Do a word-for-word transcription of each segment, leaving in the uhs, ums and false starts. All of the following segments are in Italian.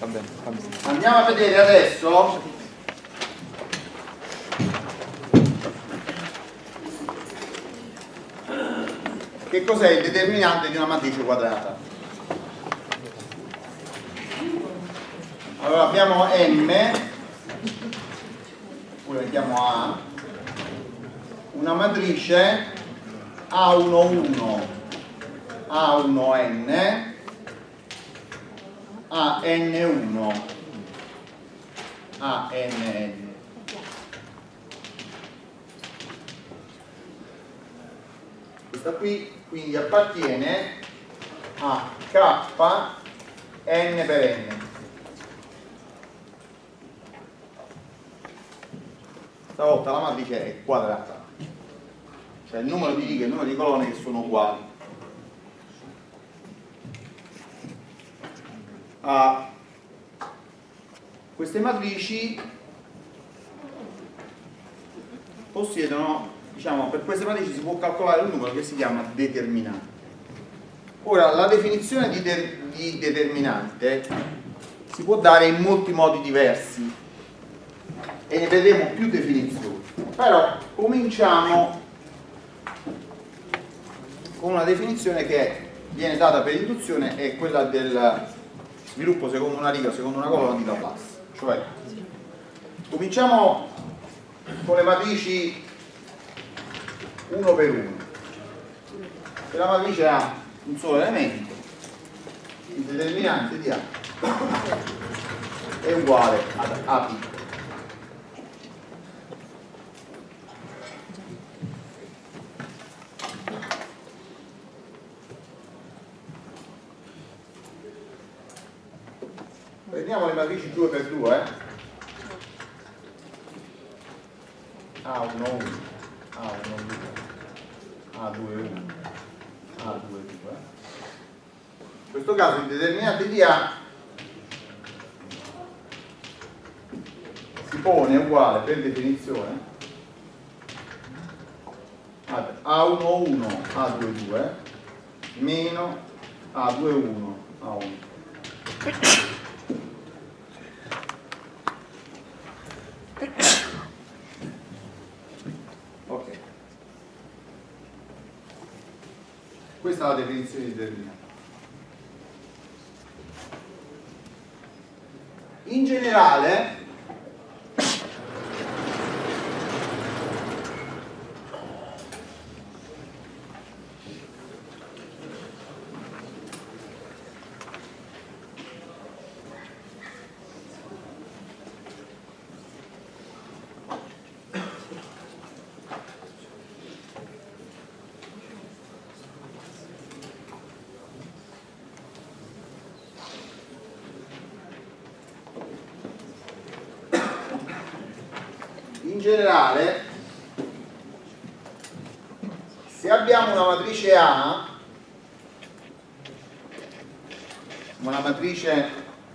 Va bene, va bene. Andiamo a vedere adesso che cos'è il determinante di una matrice quadrata. Allora abbiamo M, oppure mettiamo A, una matrice A uno uno, A uno N, A N uno, A N N. Questa qui quindi appartiene a K N per N. Stavolta la matrice è quadrata, cioè il numero di righe e il numero di colonne che sono uguali. Ah, queste matrici possiedono, diciamo, per queste matrici si può calcolare un numero che si chiama determinante. Ora, la definizione di, de di determinante si può dare in molti modi diversi e ne vedremo più definizioni, però cominciamo con una definizione che viene data per induzione, è quella del sviluppo secondo una riga, secondo una colonna di Laplace. Cioè, cominciamo con le matrici uno per uno. Se la matrice ha un solo elemento, il determinante di A è uguale ad A piccolo. Prendiamo le matrici due per due, A uno uno, A uno due, A due uno, A due due. In questo caso il determinante di A si pone uguale per definizione ad A uno uno, A due due meno A due uno, A uno. Ok, questa è la definizione di determinante. In generale in generale se abbiamo una matrice A, una matrice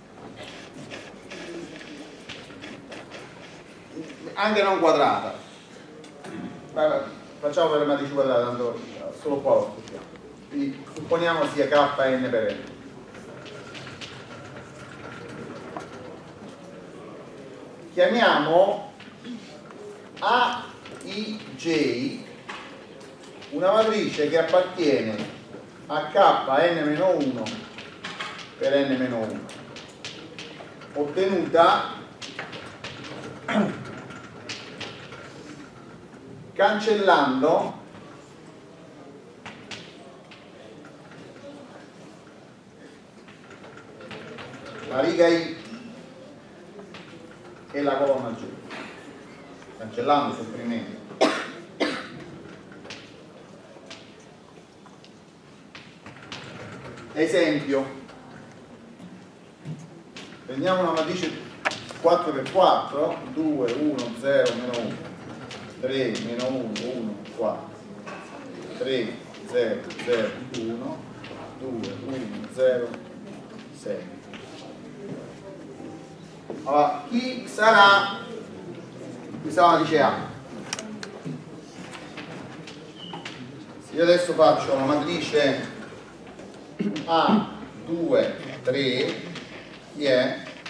anche non quadrata, facciamo per le matrici quadrate, tanto solo qua lo studiamo, quindi supponiamo sia K N per N. Chiamiamo A I J una matrice che appartiene a K N meno uno per N meno uno, ottenuta cancellando la riga I e la colonna J, cancellando, sopprimendo. Esempio, prendiamo una matrice quattro per quattro, due, uno, zero, meno uno, tre, meno uno, uno, quattro, tre, zero, zero, uno, due, uno, zero, sei. Allora, chi sarà questa matrice A? Se io adesso faccio una matrice A due, tre, chi è?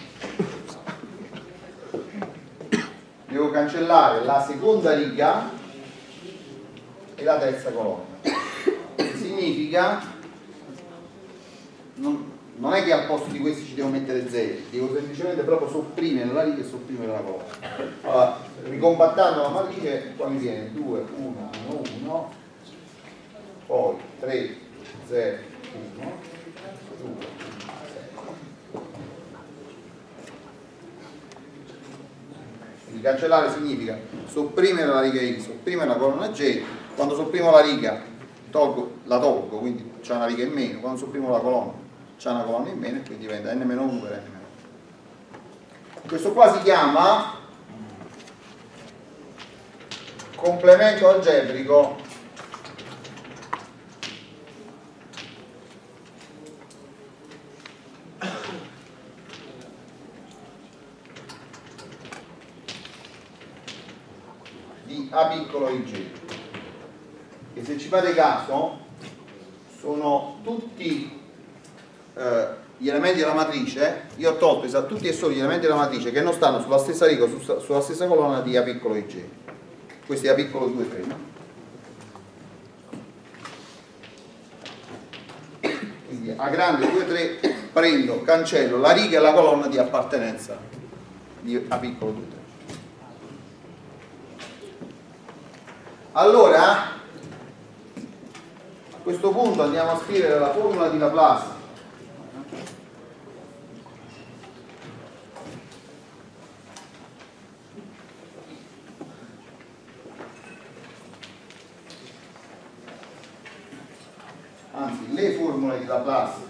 cancellare la seconda riga e la terza colonna. Significa, non, non è che al posto di questi ci devo mettere zero, devo semplicemente proprio sopprimere la riga e sopprimere la colonna. Allora, ricompattando la matrice, qua mi viene due, uno, uno, uno, poi tre, zero, uno, due, quindi cancellare significa sopprimere la riga X, sopprimere la colonna J. Quando sopprimo la riga tolgo, la tolgo, quindi c'è una riga in meno. Quando sopprimo la colonna c'è una colonna in meno e quindi diventa n meno uno per n meno uno. Questo qua si chiama complemento algebrico di A piccolo I J, e se ci fate caso sono tutti eh, gli elementi della matrice. Io ho tolto esatto, tutti e solo gli elementi della matrice che non stanno sulla stessa riga o su, sulla stessa colonna di A piccolo I J. Questo è A piccolo due, tre, no? Quindi A grande due, tre, prendo, cancello la riga e la colonna di appartenenza di A piccolo due, tre. Allora, a questo punto andiamo a scrivere la formula di Laplace anzi le formule di Laplace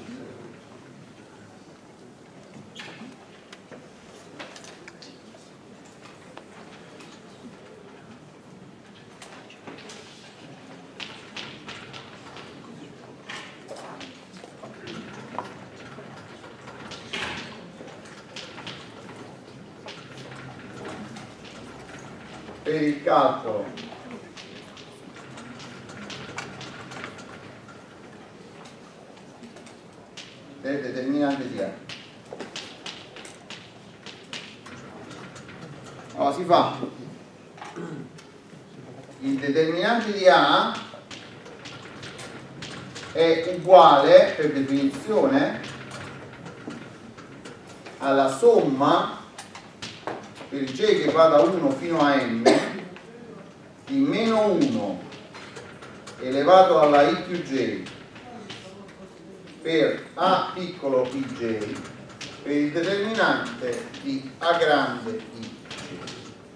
per il calcolo del determinante di A. Allora si fa il determinante di A è uguale per definizione alla somma per J che va da uno fino a n di meno uno elevato alla I più J per A piccolo I J per il determinante di A grande I J.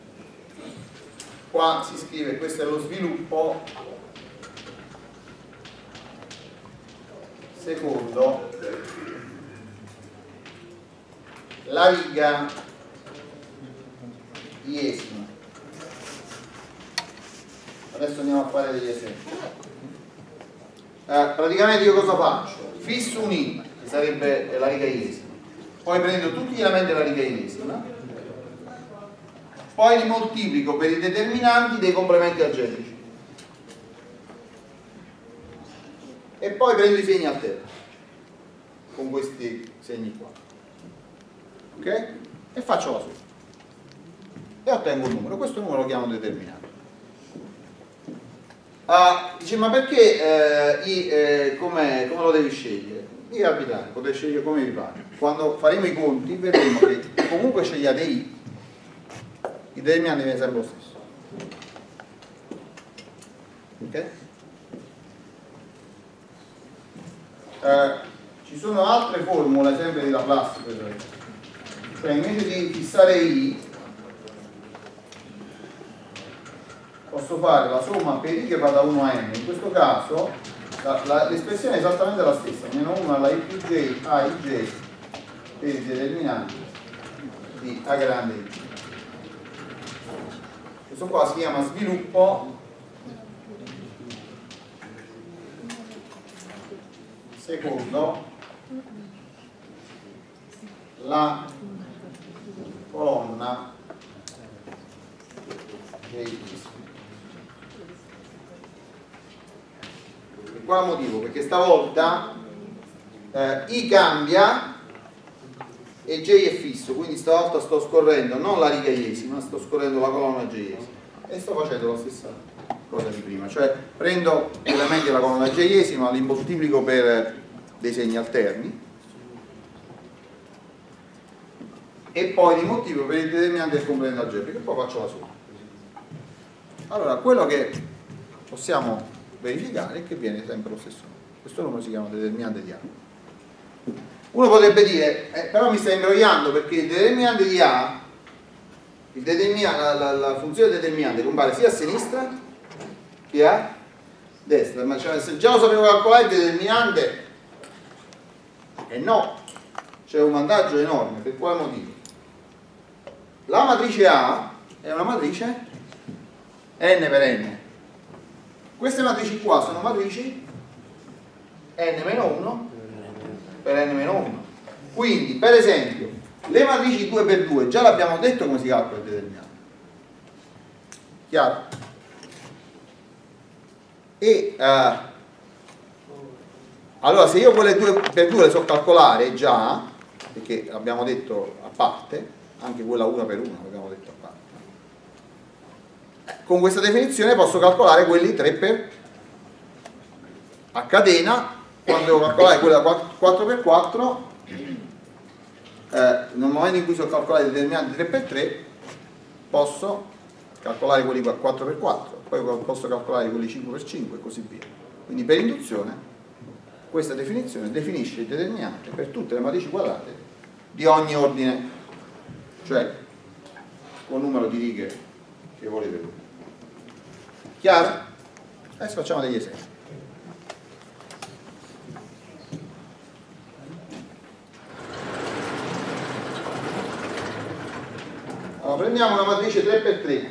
Qua si scrive, questo è lo sviluppo secondo la riga iesima. Adesso andiamo a fare degli esempi. Eh, praticamente io cosa faccio? Fisso un I, che sarebbe la riga iesima, poi prendo tutti gli elementi della riga iesima, poi li moltiplico per i determinanti dei complementi algebrici e poi prendo i segni alterni con questi segni qua, ok? E faccio la somma e ottengo un numero. Questo numero lo chiamo determinante. Ah, dice, ma perché eh, i, eh, come, come lo devi scegliere? I arbitrari, potete scegliere come vi pare. Quando faremo i conti vedremo che comunque scegliate I, i determinanti viene sempre lo stesso. Ok? Eh, ci sono altre formule sempre di Laplace, cioè invece di fissare I posso fare la somma per I che va da uno a n. In questo caso l'espressione è esattamente la stessa, meno uno alla I più J a I J per il determinante di A grande I. Questo qua si chiama sviluppo secondo la colonna J. Quale motivo? Perché stavolta eh, I cambia e J è fisso, quindi stavolta sto scorrendo non la riga iesima, sto scorrendo la colonna J-esima e sto facendo la stessa cosa di prima, cioè prendo gli elementi della colonna J-esima, li moltiplico per dei segni alterni e poi li moltiplico per il determinante del componente algebrico e poi faccio la somma. Allora, quello che possiamo verificare è che viene sempre lo stesso numero. Questo numero si chiama determinante di A. Uno potrebbe dire, eh, però mi stai imbrogliando perché il determinante di A, il determinante, la, la, la funzione determinante compare sia a sinistra che a destra, ma cioè, se già lo sapevo calcolare il determinante, e eh no, c'è un vantaggio enorme. Per quale motivo? La matrice A è una matrice n per n. Queste matrici qua sono matrici n meno uno per n meno uno. Quindi, per esempio, le matrici due per due, già l'abbiamo detto come si calcola il determinante. Chiaro? E uh, allora, se io quelle due per due le so calcolare già, perché abbiamo detto a parte, anche quella uno per uno abbiamo detto a parte, con questa definizione posso calcolare quelli tre per a catena. Quando devo calcolare quella quattro per quattro, eh, nel momento in cui so calcolare i determinanti tre per tre, posso calcolare quelli quattro per quattro, poi posso calcolare quelli cinque per cinque e così via. Quindi per induzione questa definizione definisce il determinante per tutte le matrici quadrate di ogni ordine, cioè con numero di righe che volete voi. Chiaro? Adesso facciamo degli esempi. Allora, prendiamo una matrice tre per tre.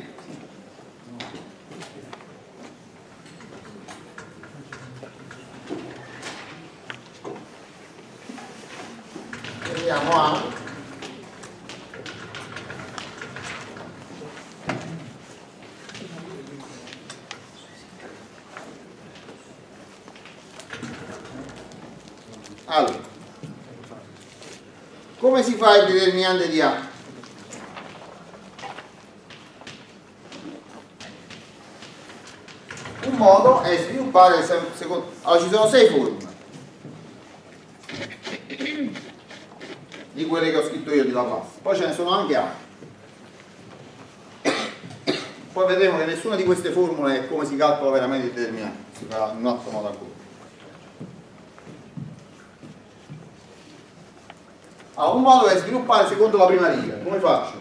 Prendiamo A. Allora, come si fa il determinante di A? Un modo è sviluppare il secondo. Allora, ci sono sei formule di quelle che ho scritto io di Laplace, poi ce ne sono anche altre. Poi vedremo che nessuna di queste formule è come si calcola veramente il determinante, si fa in un altro modo ancora. Allora, un modo è sviluppare secondo la prima riga. Come faccio?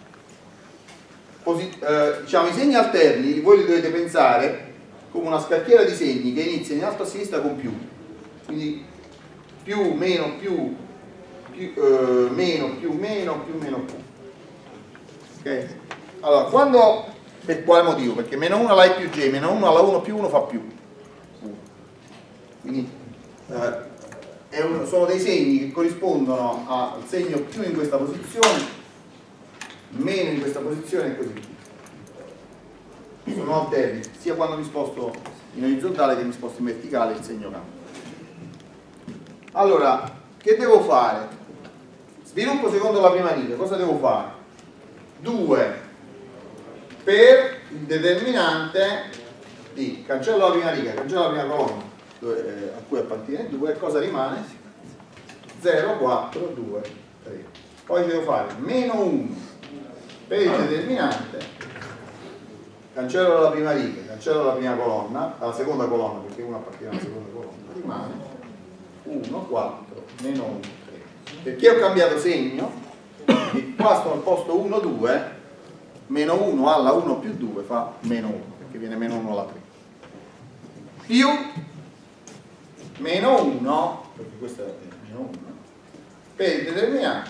Così, eh, diciamo, i segni alterni voi li dovete pensare come una scacchiera di segni che inizia in alto a sinistra con più, quindi più, meno, più, più eh, meno, più, meno, più, meno, più. Ok? Allora, quando, per quale motivo? Perché meno uno alla I più J, meno uno alla uno più uno fa più. Quindi eh, è un, sono dei segni che corrispondono al segno più in questa posizione, meno in questa posizione e così via. Sono alterni, sia quando mi sposto in orizzontale che mi sposto in verticale il segno cambia. Allora, che devo fare? Sviluppo secondo la prima riga, cosa devo fare? due per il determinante di cancello la prima riga, cancello la prima colonna dove, eh, a cui appartiene due, cosa rimane? zero, quattro, due, tre. Poi devo fare meno uno per il determinante, cancello la prima riga, cancello la prima colonna, alla seconda colonna perché uno appartiene alla seconda colonna, rimane uno, quattro, meno uno, tre. Perché ho cambiato segno? E qua sto al posto uno, due, meno uno alla uno più due fa meno uno, perché viene meno uno alla tre. Più meno uno, perché questo è meno uno, per il determinante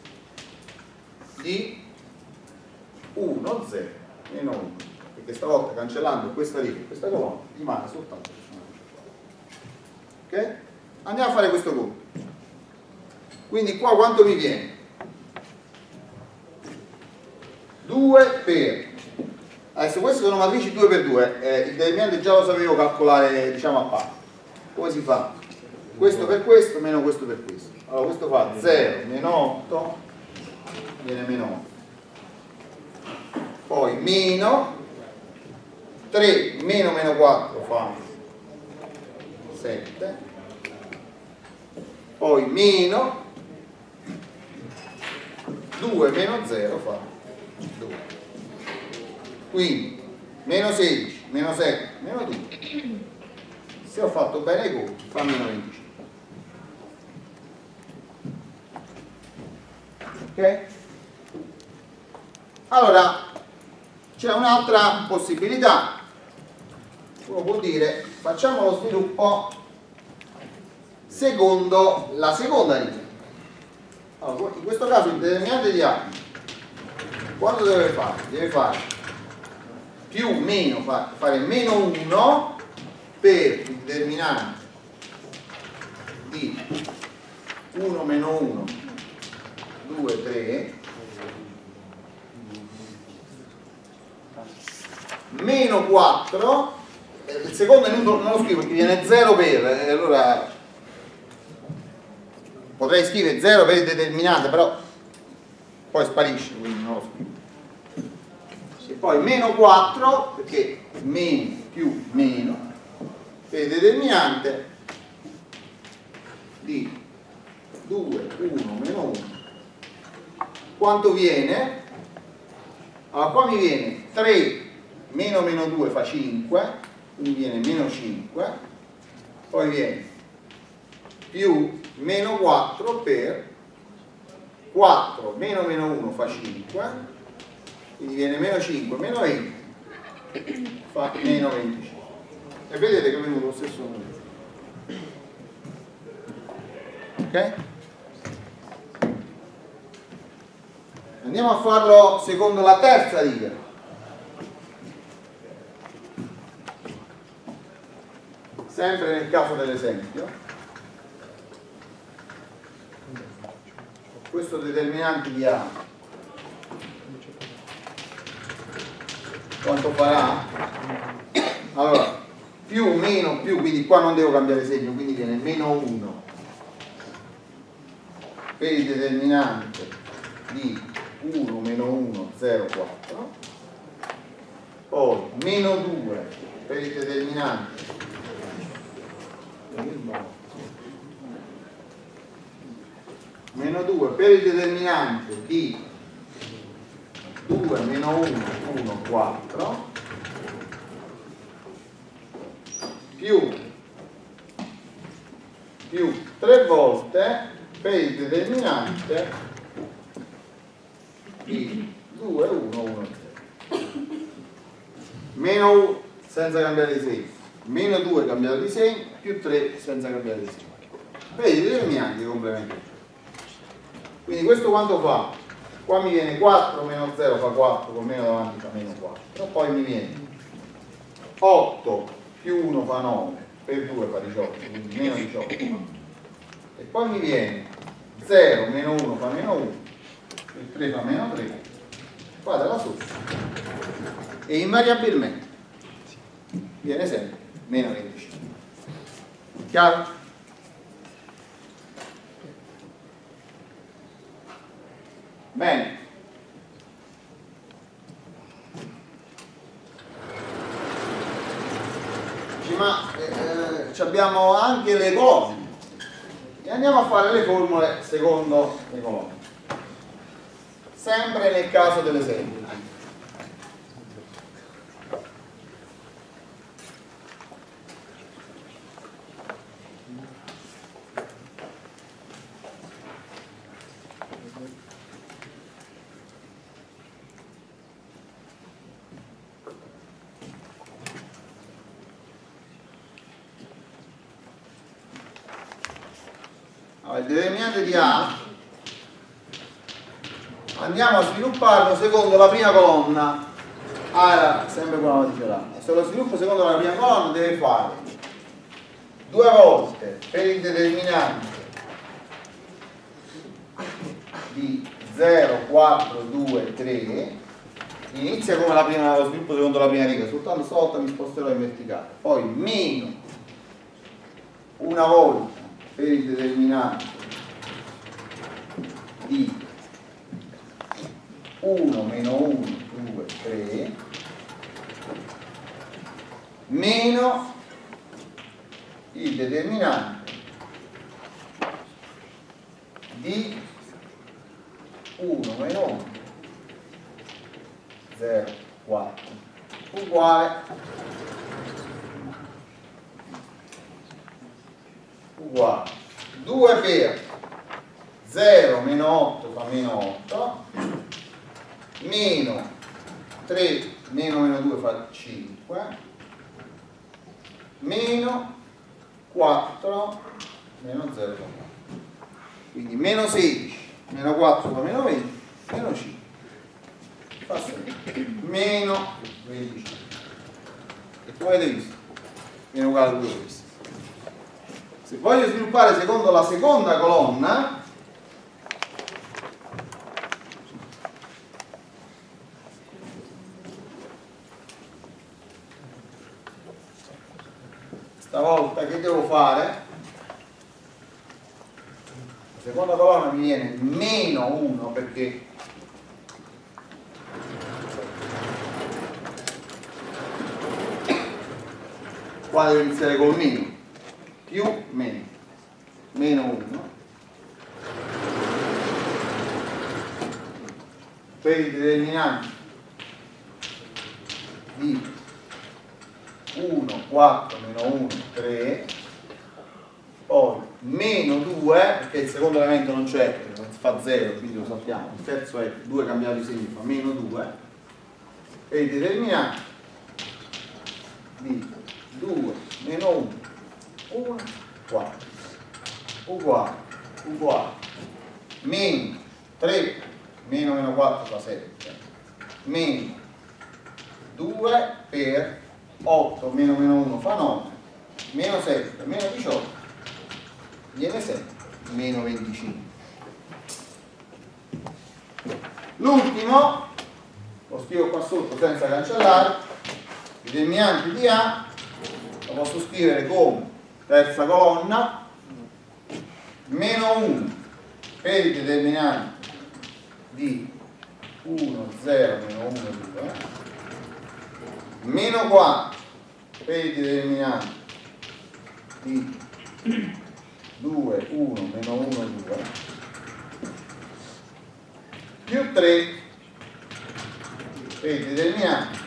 di uno, zero, meno uno. Perché stavolta cancellando questa riga e questa colonna rimane soltanto questo. Ok? Andiamo a fare questo conto. Quindi qua quanto mi viene? due per, adesso queste sono matrici due per due, eh, il determinante già lo sapevo calcolare, diciamo, a parte. Come si fa? questo per questo meno questo per questo. Allora questo fa zero meno otto, viene meno otto. Poi meno tre meno meno quattro fa sette. Poi meno due meno zero fa due. Quindi meno sedici, meno sette, meno due. Se ho fatto bene i conti, fa meno venticinque. Ok? Allora, c'è un'altra possibilità. Uno può dire, facciamo lo sviluppo secondo la seconda riga. Allora, in questo caso il determinante di A quando deve fare? Deve fare più meno, fare meno uno per il determinante di uno meno uno, due, tre, meno quattro, il secondo non lo scrivo perché viene zero per, e allora potrei scrivere zero per il determinante, però poi sparisce, quindi non lo scrivo. E poi meno quattro, perché meno più meno, per il determinante di due, uno, meno uno. Quanto viene? Allora qua mi viene tre meno meno due fa cinque, quindi viene meno cinque, poi viene più meno quattro per quattro meno meno uno fa cinque, quindi viene meno cinque meno venti fa meno venticinque. E vedete che è venuto lo stesso numero. Ok? Andiamo a farlo secondo la terza riga. Sempre nel caso dell'esempio, questo determinante di A quanto farà? Allora, più meno più, quindi qua non devo cambiare segno, quindi viene meno uno per il determinante di uno meno uno, zero, quattro, poi meno due per il determinante meno due per il determinante di due meno uno, uno, quattro, più più tre volte per il determinante di due, uno, uno, zero. Meno uno senza cambiare di segno, meno due cambiato di segno, più tre senza cambiare di segno. Per i determinanti complementari. Quindi questo quanto fa? Qua mi viene quattro meno zero fa quattro, con meno davanti fa meno quattro, poi mi viene otto più uno fa nove, per due fa diciotto, quindi meno diciotto, e poi mi viene zero meno uno fa meno uno, il tre fa meno tre, guarda la sotto, e invariabilmente viene sempre meno venticinque. Chiaro? Bene. Ma eh, abbiamo anche le colonne e andiamo a fare le formule secondo le colonne, sempre nel caso dell'esempio. Il determinante di A andiamo a svilupparlo secondo la prima colonna. A era sempre quella di là. Se lo sviluppo secondo la prima colonna deve fare due volte per il determinante di zero, quattro, due, tre. Inizia come la prima, lo sviluppo secondo la prima riga, soltanto stavolta mi sposterò in verticale. Poi meno una volta per il determinante di uno meno uno, due, tre meno il determinante di uno meno uno, zero, quattro uguale uguale due per zero meno otto fa meno otto, meno tre meno meno due fa cinque, meno quattro meno zero fa quattro, quindi meno sedici meno quattro fa meno venti, meno cinque fa sei, meno venticinque, e come avete visto viene uguale a due questi. Se voglio sviluppare secondo la seconda colonna, stavolta che devo fare? La seconda colonna mi viene meno uno, perché qua devo iniziare col meno, più meno, meno uno per i determinanti di uno, quattro, meno uno, tre, poi meno due, perché il secondo elemento non c'è, fa zero, quindi lo saltiamo, il terzo è due cambiato di segno, fa meno due, e i determinanti di due, meno uno, uno, quattro, uguale, uguale, meno tre, meno meno quattro fa sette, meno due per otto meno meno uno fa nove, meno sette meno diciotto viene sette, meno venticinque. L'ultimo lo scrivo qua sotto senza cancellare, i determinanti di A lo posso scrivere come terza colonna, meno uno per i determinanti di uno, zero, meno uno, due, meno quattro per i determinanti di due, uno, meno uno, due, più tre per i determinanti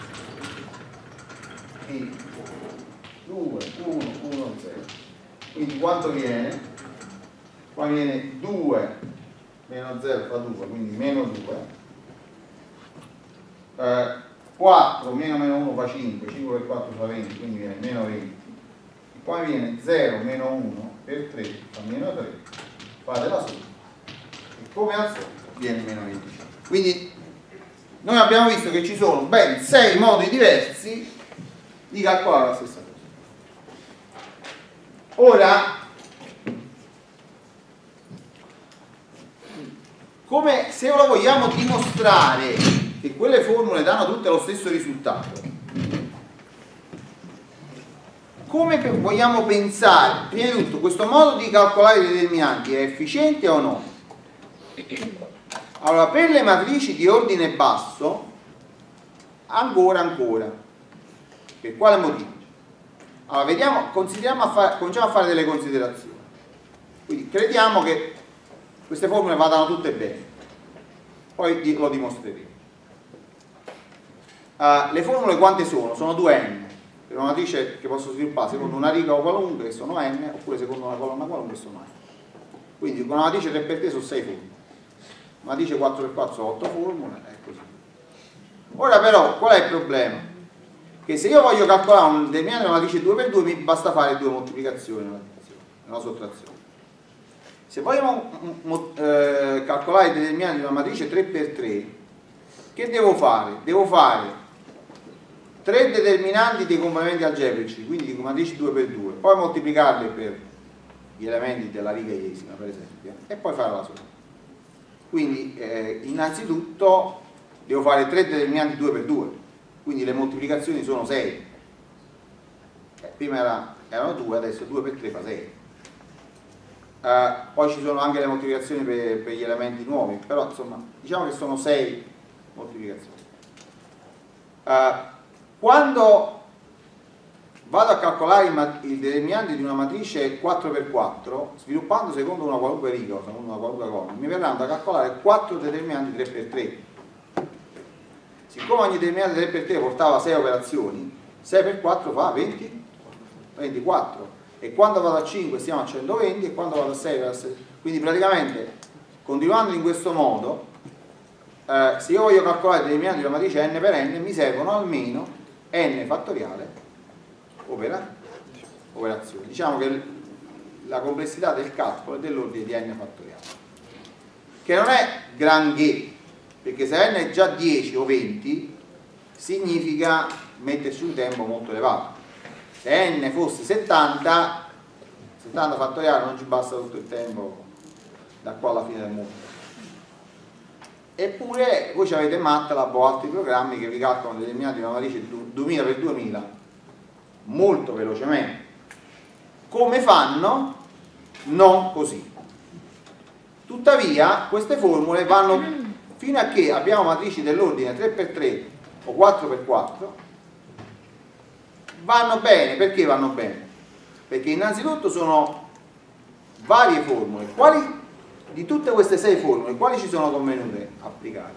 di due, uno, uno, zero. Quindi quanto viene? Qua viene due meno zero fa due, quindi meno due, eh, quattro meno meno uno fa cinque, cinque per quattro fa venti, quindi viene meno venti, e poi viene zero meno uno per tre fa meno tre, fate la somma e come al solito viene meno venticinque. Quindi noi abbiamo visto che ci sono ben sei modi diversi di calcolare la stessa cosa. Ora, come se lo vogliamo dimostrare che quelle formule danno tutte lo stesso risultato, come vogliamo pensare? Prima di tutto, questo modo di calcolare i determinanti è efficiente o no? Allora, per le matrici di ordine basso, ancora ancora. Per quale motivo? Allora, vediamo, consideriamo a fare, cominciamo a fare delle considerazioni. Quindi crediamo che queste formule vadano tutte bene, poi lo dimostreremo. Uh, le formule quante sono? Sono due n, per una matrice che posso sviluppare secondo una riga o qualunque, che sono n, oppure secondo una colonna qualunque, che sono n. Quindi con una matrice tre per tre sono sei formule, una matrice quattro per quattro sono otto formule, e così. Ora però, qual è il problema? Che se io voglio calcolare un determinante una matrice due per due mi basta fare due moltiplicazioni, una sottrazione. Se vogliamo eh, calcolare i determinanti di una matrice tre per tre, che devo fare? Devo fare tre determinanti dei complementi algebrici, quindi di matrici due per due, poi moltiplicarli per gli elementi della riga iesima, per esempio, e poi fare la somma. Quindi eh, innanzitutto devo fare tre determinanti due per due, quindi le moltiplicazioni sono sei. Eh, prima era, erano due, adesso due per tre fa sei. eh, poi ci sono anche le moltiplicazioni per, per gli elementi nuovi, però insomma diciamo che sono sei moltiplicazioni. Eh, quando vado a calcolare il, il determinante di una matrice quattro per quattro, sviluppando secondo una qualunque riga o secondo una qualunque colonna, mi verranno da calcolare quattro determinanti tre per tre. Siccome ogni determinante tre per tre portava sei operazioni, sei per quattro fa venti, ventiquattro, e quando vado a cinque stiamo a centoventi, e quando vado a sei, a sei. Quindi praticamente, continuando in questo modo, eh, se io voglio calcolare il determinante di una matrice n per n, mi servono almeno n fattoriale opera, operazioni. Diciamo che la complessità del calcolo è dell'ordine di n fattoriale, che non è granché, perché se n è già dieci o venti significa metterci un tempo molto elevato. Se n fosse settanta, settanta fattoriale non ci basta tutto il tempo da qua alla fine del mondo. Eppure voi avete MATLAB o altri programmi che vi calcolano determinati di una matrice duemila per duemila molto velocemente. Come fanno? Non così. Tuttavia queste formule vanno fino a che abbiamo matrici dell'ordine tre per tre o quattro per quattro, vanno bene. Perché vanno bene? Perché innanzitutto sono varie formule. Quali di tutte queste sei formule, quali ci sono convenute applicare?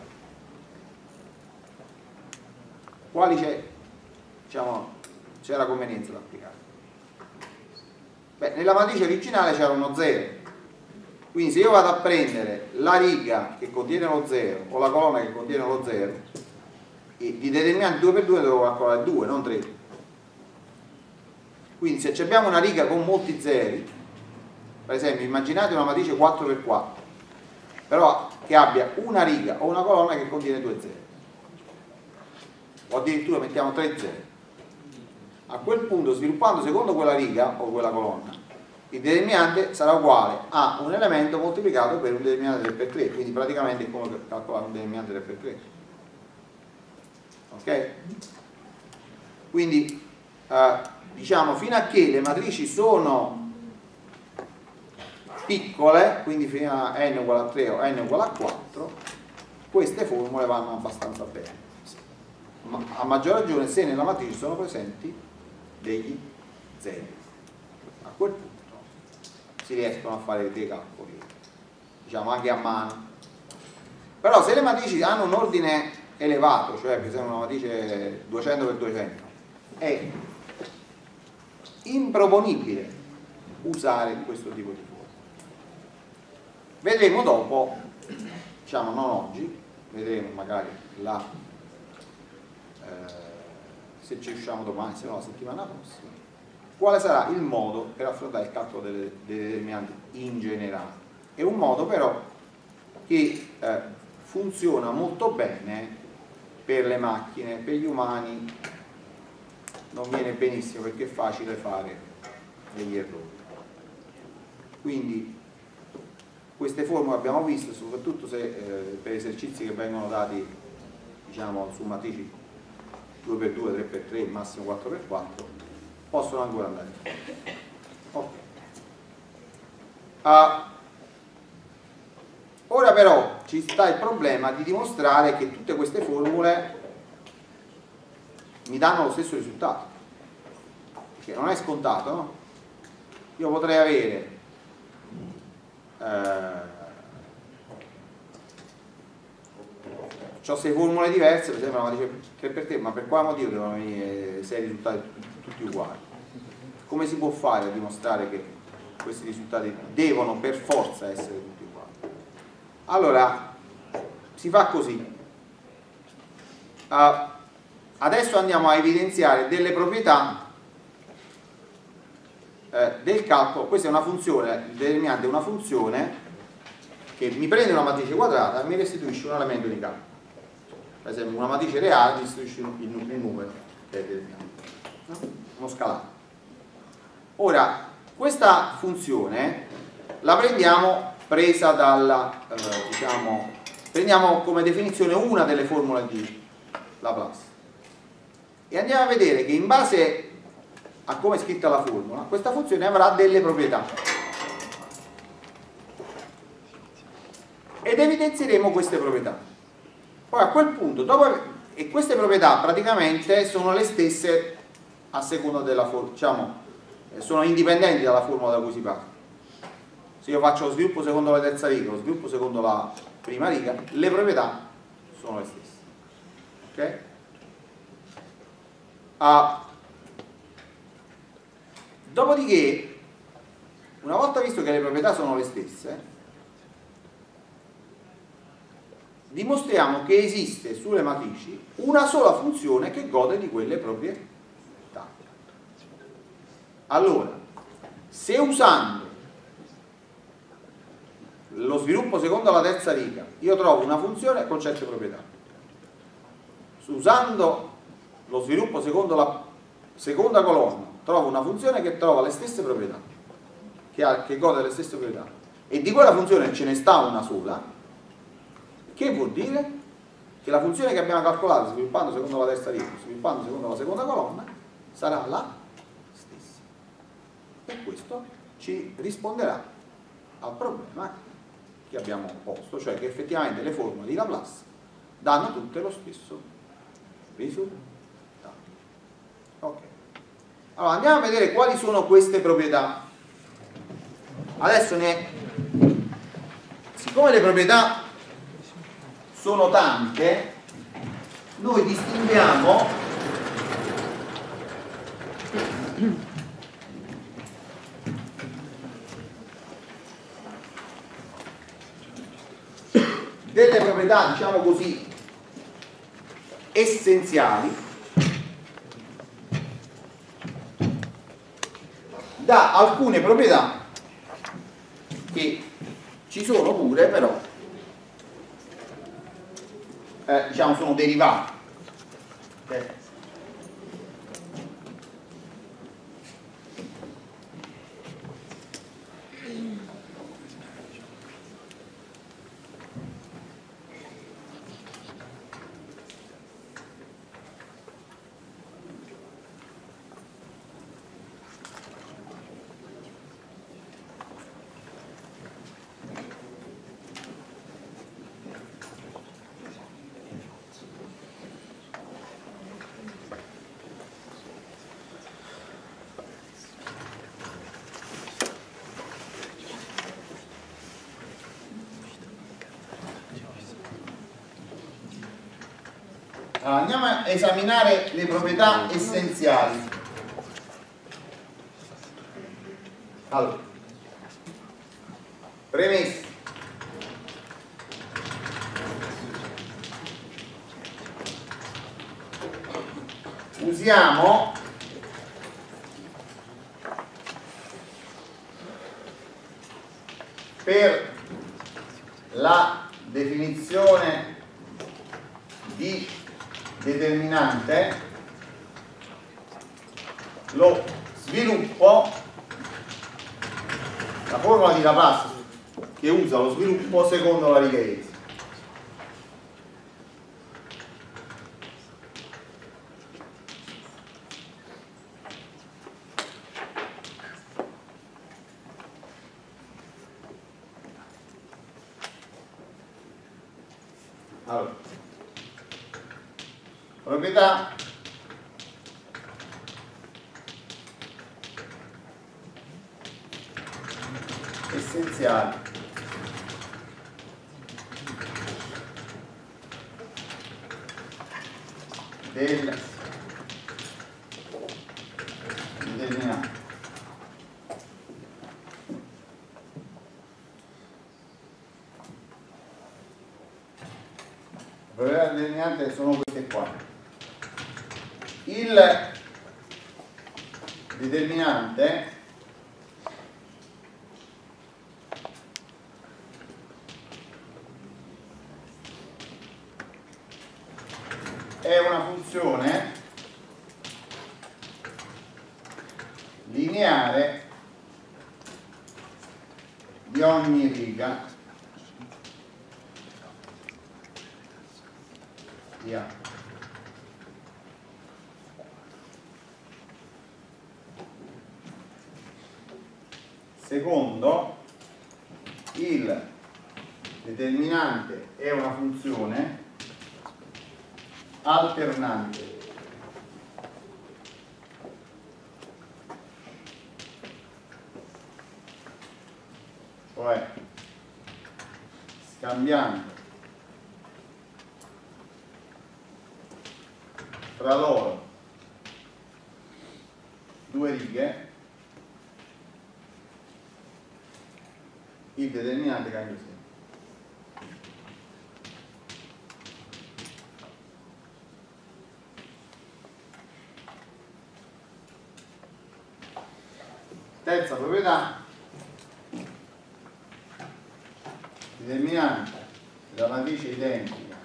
Quali c'è, diciamo, c'è la convenienza da applicare? Beh, nella matrice originale c'era uno zero, quindi se io vado a prendere la riga che contiene lo zero o la colonna che contiene lo zero, e di determinante due per due devo calcolare due, non tre. Quindi se abbiamo una riga con molti zeri, per esempio immaginate una matrice quattro per quattro, però che abbia una riga o una colonna che contiene due zeri, o addirittura mettiamo tre zeri, a quel punto, sviluppando secondo quella riga o quella colonna, il determinante sarà uguale a un elemento moltiplicato per un determinante tre per tre, quindi praticamente è come calcolare un determinante tre per tre. Ok? Quindi eh, diciamo, fino a che le matrici sono piccole, quindi fino a n uguale a tre o n uguale a quattro, queste formule vanno abbastanza bene. Ma a maggior ragione se nella matrice sono presenti degli zeri. A quel punto si riescono a fare dei calcoli, diciamo anche a mano. Però se le matrici hanno un ordine elevato, cioè per esempio una matrice duecento per duecento, è improponibile usare questo tipo di forma. Vedremo dopo, diciamo non oggi, vedremo magari la, eh, se ci riusciamo domani, se no la settimana prossima, quale sarà il modo per affrontare il calcolo delle, delle determinanti in generale. È un modo però che eh, funziona molto bene per le macchine, per gli umani non viene benissimo perché è facile fare degli errori. Quindi queste formule abbiamo visto, soprattutto se, eh, per esercizi che vengono dati, diciamo, su matrici due per due, tre per tre, massimo quattro per quattro, possono ancora andare. Okay. Uh, ora però ci sta il problema di dimostrare che tutte queste formule mi danno lo stesso risultato, che non è scontato, no? Io potrei avere eh, ho sei formule diverse, per esempio una matrice tre per tre, ma per quale motivo devono venire sei risultati tutti uguali? Come si può fare a dimostrare che questi risultati devono per forza essere tutti uguali? Allora si fa così. Uh, adesso andiamo a evidenziare delle proprietà eh, del calcolo. Questa è una funzione, il determinante è una funzione che mi prende una matrice quadrata e mi restituisce un elemento di calcolo. Per esempio una matrice reale mi restituisce il, il, il numero che è determinato, no? Uno scalato. Ora questa funzione la prendiamo presa dalla eh, diciamo, prendiamo come definizione una delle formule di Laplace e andiamo a vedere che in base a come è scritta la formula questa funzione avrà delle proprietà. ed evidenzieremo queste proprietà. Poi a quel punto, dopo, e queste proprietà praticamente sono le stesse a seconda della formula, diciamo, sono indipendenti dalla formula da cui si parte. Se io faccio lo sviluppo secondo la terza riga, lo sviluppo secondo la prima riga, le proprietà sono le stesse. Ok? Ah, dopodiché, una volta visto che le proprietà sono le stesse, dimostriamo che esiste sulle matrici una sola funzione che gode di quelle proprietà. Allora, se usando lo sviluppo secondo la terza riga io trovo una funzione con certe proprietà, usando lo sviluppo secondo la seconda colonna trovo una funzione che trova le stesse proprietà, che, ha, che gode delle stesse proprietà, e di quella funzione ce ne sta una sola, che vuol dire? Che la funzione che abbiamo calcolato sviluppando secondo la terza riga, sviluppando secondo la seconda colonna, sarà la stessa. E questo ci risponderà al problema che abbiamo posto, cioè che effettivamente le formule di Laplace danno tutte lo stesso risultato. Ok. Allora andiamo a vedere quali sono queste proprietà. Adesso ne, siccome le proprietà sono tante, noi distinguiamo delle proprietà, diciamo così, essenziali da alcune proprietà che ci sono pure, però Eh, diciamo sono derivati. Okay. Allora, andiamo a esaminare le proprietà essenziali. Allora, premessa. Usiamo per la definizione di determinante lo sviluppo, la formula di Laplace che usa lo sviluppo secondo la riga X. Allora, proprietà essenziali del determinante. Le proprietà del determinante sono queste qua. Il determinante è una funzione lineare di ogni riga di A. Secondo il determinante è una funzione alternante cioè scambiando tra loro due righe il determinante cambia sempre. Terza proprietà, determinante della matrice identica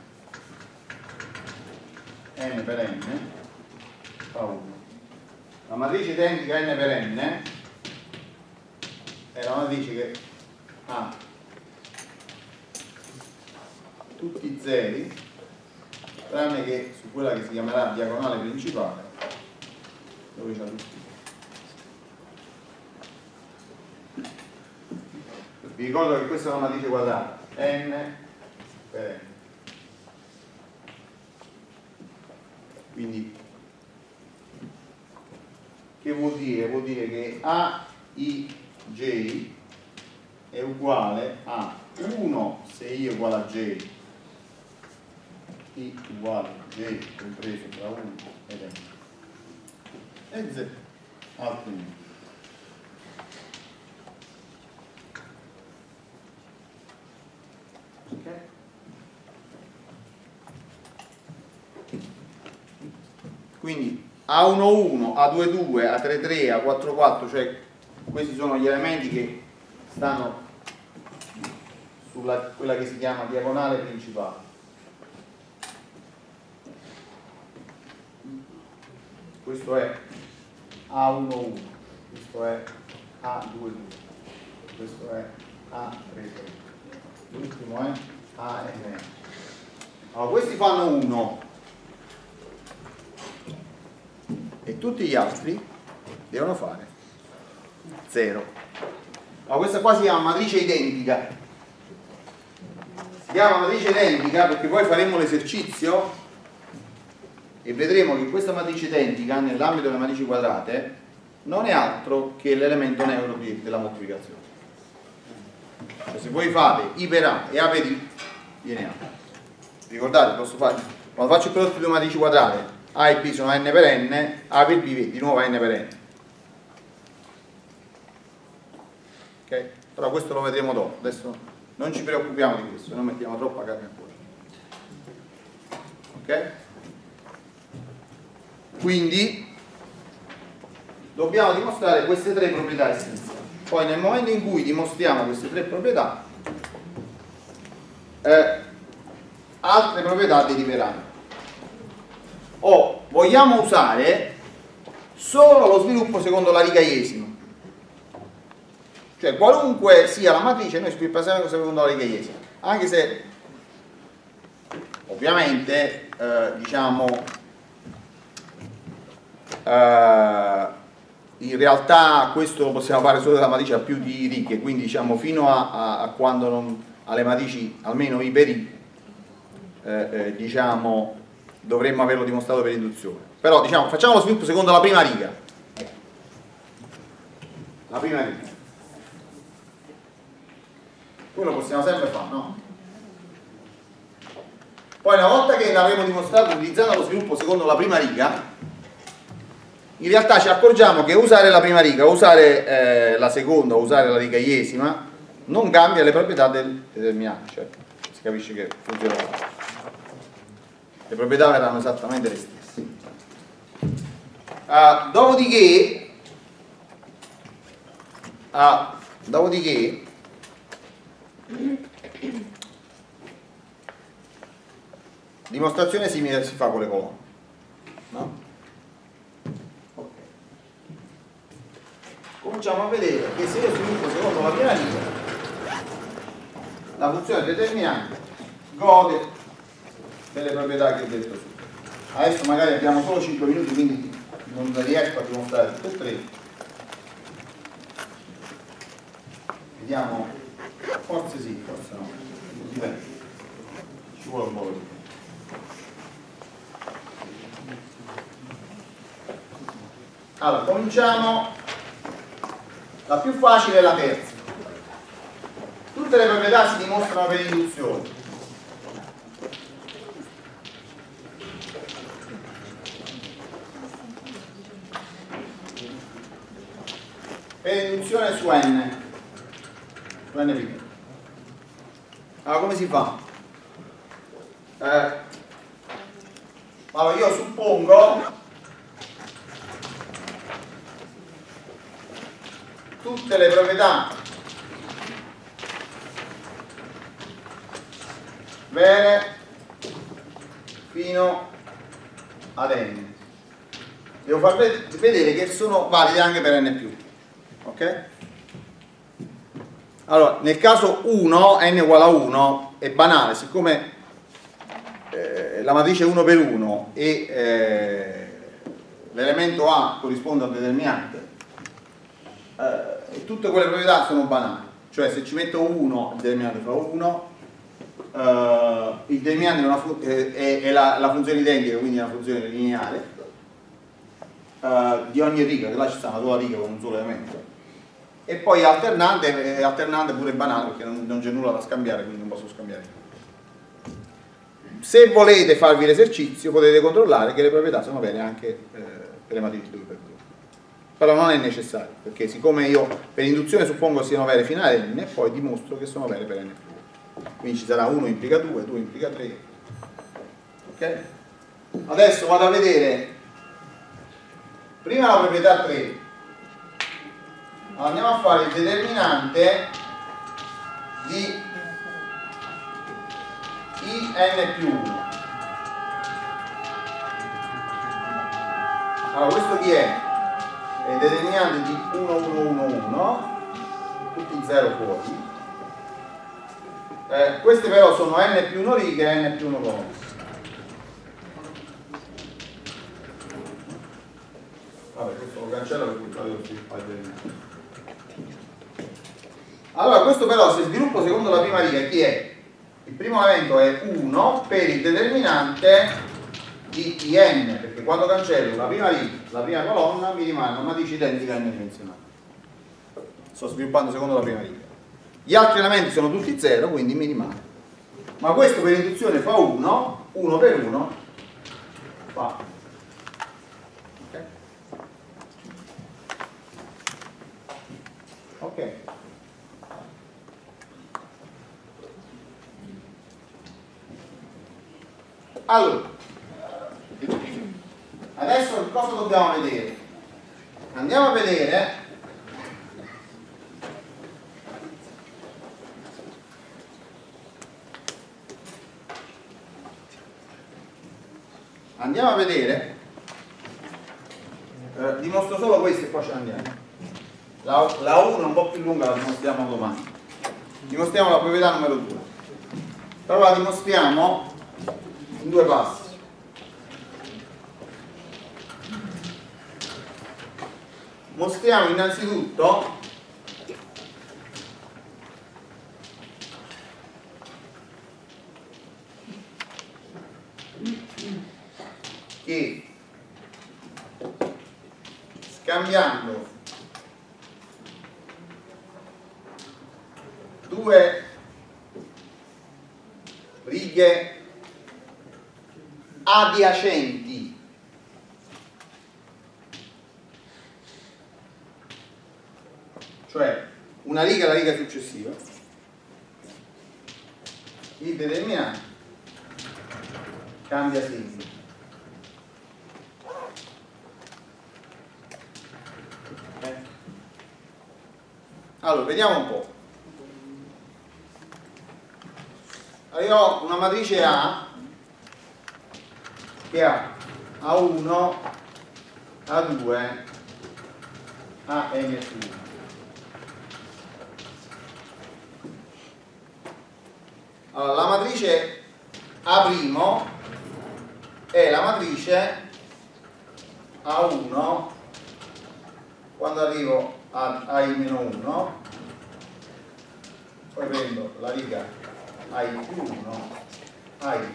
n per n fa uno. La matrice identica n per n è la matrice che ha tutti i zeri tranne che su quella che si chiamerà diagonale principale dove c'ha tutti. Vi ricordo che questa è una matrice quadrata n per n, quindi che vuol dire? Vuol dire che A I J è uguale a uno se I è uguale a J, I uguale a J compreso tra uno ed n e Z altrimenti. Okay. Quindi A uno uno, A due due, A tre tre, A quattro quattro, cioè questi sono gli elementi che stanno sulla quella che si chiama diagonale principale. Questo è A uno uno, questo è A due due, questo è A tre tre, l'ultimo è A N. Allora questi fanno uno e tutti gli altri devono fare zero. Allora questa qua si chiama matrice identica, si chiama matrice identica perché poi faremo l'esercizio e vedremo che questa matrice identica nell'ambito delle matrici quadrate non è altro che l'elemento neutro della moltiplicazione. Cioè, se voi fate I per A e A per I viene A. Ricordate, posso fare, quando faccio il prodotto di due matrici quadrate A e B sono n per n, A per B di nuovo n per n. Ok? Però questo lo vedremo dopo, adesso non ci preoccupiamo di questo, non mettiamo troppa carne a cuore. Ok? Quindi dobbiamo dimostrare queste tre proprietà essenziali. Poi nel momento in cui dimostriamo queste tre proprietà, eh, altre proprietà deriveranno. O vogliamo usare solo lo sviluppo secondo la riga iesima, cioè qualunque sia la matrice noi sviluppiamo secondo la riga iesima, anche se ovviamente eh, diciamo eh, in realtà questo lo possiamo fare solo della matrice a più di righe, quindi diciamo fino a, a, a quando non, alle matrici almeno I per I eh, eh, diciamo dovremmo averlo dimostrato per induzione. Però diciamo facciamo lo sviluppo secondo la prima riga, la prima riga, quello possiamo sempre fare, no? Poi una volta che l'avremo dimostrato utilizzando lo sviluppo secondo la prima riga, in realtà ci accorgiamo che usare la prima riga, usare eh, la seconda, usare la riga iesima non cambia le proprietà del determinante, cioè si capisce che funziona. Le proprietà verranno esattamente le stesse. Uh, dopodiché, uh, dopodiché dimostrazione simile si fa con le colonne, no? Okay. Cominciamo a vedere che se io sviluppo secondo la prima riga, la funzione determinante gode delle proprietà che ho detto su. Adesso magari abbiamo solo cinque minuti, quindi non riesco a dimostrare tutte e tre. Vediamo, forse sì, forse no. dipende, ci vuole un po' di. Allora, cominciamo. La più facile è la terza. Tutte le proprietà si dimostrano per induzione. Per induzione su n, su n primo. Allora, come si fa? Eh, allora, io suppongo tutte le proprietà vere fino ad n. Devo far vedere che sono valide anche per n più. Ok? Allora, nel caso uno, n uguale a uno, è banale, siccome eh, la matrice è uno per uno e eh, l'elemento A corrisponde a un determinante, eh, tutte quelle proprietà sono banali. Cioè, se ci metto uno, il determinante fa uno, eh, il determinante è, una fu è, è la, la funzione identica, quindi è una funzione lineare eh, di ogni riga, che là ci sta una sola riga con un solo elemento. E poi alternante, eh, alternante pure banale, perché non, non c'è nulla da scambiare, quindi non posso scambiare. Se volete farvi l'esercizio potete controllare che le proprietà sono vere anche eh, per le matrici due per due. Però non è necessario, perché siccome io per induzione suppongo siano vere fino a n, e poi dimostro che sono vere per n più. Quindi ci sarà uno implica due, due implica tre. Ok? Adesso vado a vedere prima la proprietà tre. Allora, andiamo a fare il determinante di i n più uno. Allora, questo chi è? È il determinante di uno, uno, uno, uno, tutti zero fuori. Eh, queste però sono n più uno righe e n più uno colonne. Vabbè, questo lo cancello perché poi devo sviluppare il determinante. Allora, questo però se sviluppo secondo la prima riga chi è? Il primo elemento è uno per il determinante di n, perché quando cancello la prima riga, la prima colonna, mi rimane una matrice identica n-dimensionale. Sto sviluppando secondo la prima riga. Gli altri elementi sono tutti zero, quindi mi rimane. Ma questo per induzione fa uno, uno per uno fa. Ok? Ok. Allora, adesso cosa dobbiamo vedere? Andiamo a vedere andiamo a vedere eh, dimostro solo questo e poi ce ne andiamo. La, la uno è un po' più lunga, la dimostriamo domani. Dimostriamo la proprietà numero due, però la dimostriamo in due passi. Mostriamo innanzitutto che scambiando due righe adiacenti cioè una riga e la riga successiva, il determinante cambia segno. Okay. Allora, vediamo un po'. Allora, io ho una matrice A che ha A uno, A due, A n più uno. Allora, la matrice A' è la matrice A uno quando arrivo a A i meno uno, poi prendo la riga a i più uno, a i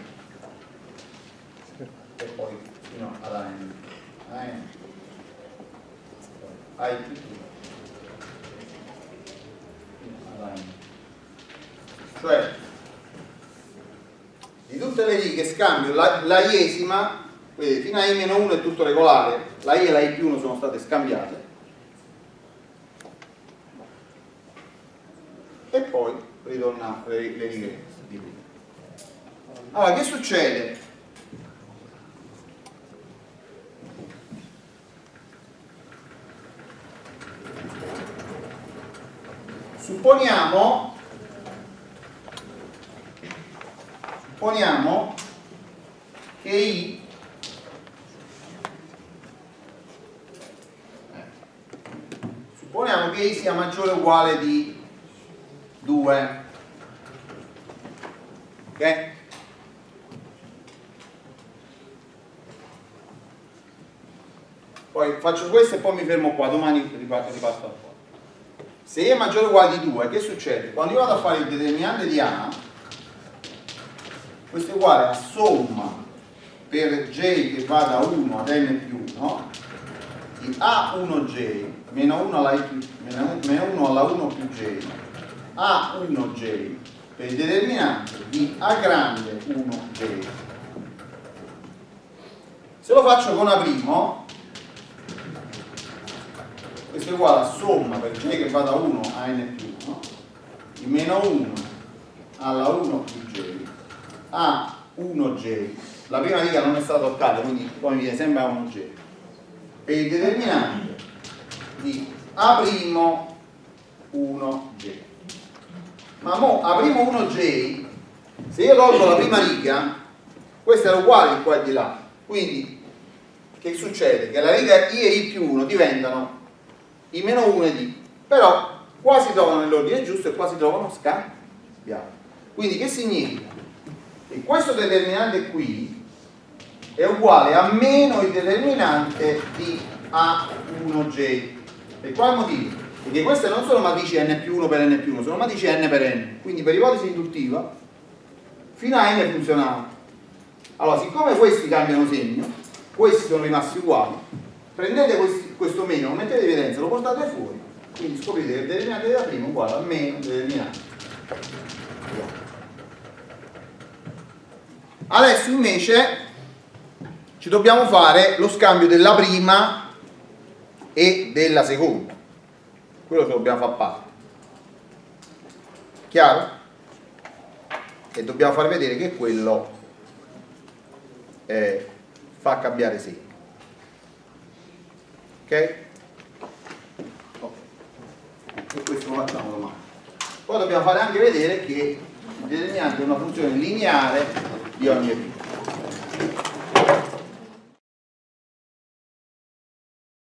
e poi fino ad n, a n, a i più due fino ad n. Cioè, di tutte le righe scambio la, la iesima, quindi fino a i meno uno è tutto regolare, la i e la i più uno sono state scambiate, e poi ritorna le, le righe di prima. Allora, che succede? Supponiamo supponiamo che i eh, supponiamo che i sia maggiore o uguale di due, ok? Poi faccio questo e poi mi fermo qua, domani riparto, riparto da qua. Se i è maggiore o uguale di due, che succede? Quando io vado a fare il determinante di A, questo è uguale a somma per j che va da uno ad n più uno di a uno j meno uno alla, meno uno alla uno più j a uno j per il determinante di a grande uno j. Se lo faccio con A', questo è uguale a somma per j che va da uno a n più uno di meno uno alla uno più j a uno j, la prima riga non è stata toccata, quindi poi mi viene sempre a uno j, e il determinante di A' uno j. Ma mo A' uno j, se io tolgo la prima riga, questa è uguale di qua e di là, quindi che succede? Che la riga i e i più uno diventano i meno uno ed i, però qua si trovano nell'ordine giusto e qua si trovano scambiati. Quindi che significa? E questo determinante qui è uguale a meno il determinante di A uno j. Per quale motivo? Perché queste non sono matrici n più uno per n più uno, sono matrici n per n. Quindi per ipotesi induttiva fino a n funzionava. Allora, siccome questi cambiano segno, questi sono rimasti uguali, prendete questi, questo meno, lo mettete in evidenza, lo portate fuori, quindi scoprite che il determinante della prima è uguale a meno il determinante. Adesso invece ci dobbiamo fare lo scambio della prima e della seconda, quello che dobbiamo fare parte, chiaro? E dobbiamo far vedere che quello eh, fa cambiare segno, ok? Ok, e questo lo facciamo domani. Poi dobbiamo fare anche vedere che il determinante è una funzione lineare di ogni episodio.